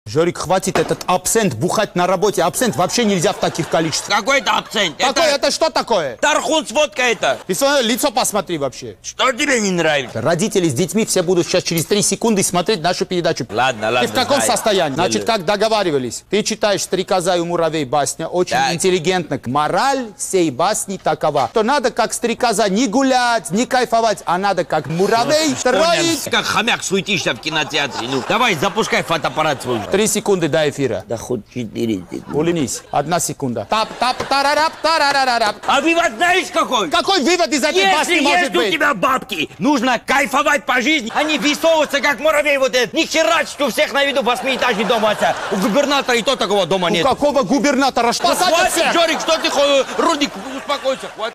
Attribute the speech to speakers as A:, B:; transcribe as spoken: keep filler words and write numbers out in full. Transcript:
A: Жорик, хватит этот абсент бухать на работе. Абсент вообще нельзя в таких количествах.
B: Какой это абсент?
A: Какой? Это... это что такое?
B: Тархун с водкой это.
A: Ты свое лицо посмотри вообще.
B: Что тебе не нравится?
A: Родители с детьми все будут сейчас через три секунды смотреть нашу передачу.
B: Ладно, ладно.
A: Ты в каком
B: знаю.
A: состоянии? Значит, как договаривались? Ты читаешь «Стрекоза и муравей» басня, очень
B: Так.
A: интеллигентно. Мораль всей басни такова, что надо как стрекоза не гулять, не кайфовать, а надо как муравей строить.
B: Как хомяк суетишься в кинотеатре. Ну, давай, запускай фотоаппарат свой.
A: Три секунды до эфира.
B: Да хоть четыре.
A: Улыбнись. Одна секунда. Тап, тап, тарарап, тарарарап.
B: А вывод знаешь какой?
A: Какой вывод из этой
B: Если
A: басни может
B: есть у
A: быть?
B: тебя бабки, нужно кайфовать по жизни, а не высовываться, как муравей вот этот. Ни хера, что у всех на виду восьмиэтажный дом отца. У губернатора и то такого дома
A: У
B: нет.
A: какого губернатора? Что
B: Ну,
A: посадят
B: хватит,
A: всех?
B: Жорик, что ты ходишь? Рудик, успокойся, хватит.